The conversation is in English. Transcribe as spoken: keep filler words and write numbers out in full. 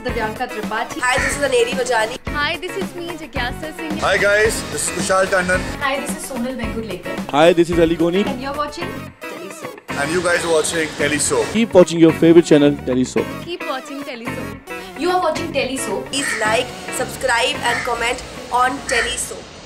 Chandrakanta Tripathi. Hi, this is Aneri Vajani. Hi, this is me, Jagyasa Singh. Hi guys, this is Kushal Tandon. Hi, this is Sonal Venkulekar. Hi, this is Ali Goni. And you're watching Telly Soap. And you guys are watching Telly Soap. Keep watching your favorite channel, Telly Soap. Keep watching Telly Soap. You are watching Telly Soap. Please like, subscribe and comment on Telly Soap.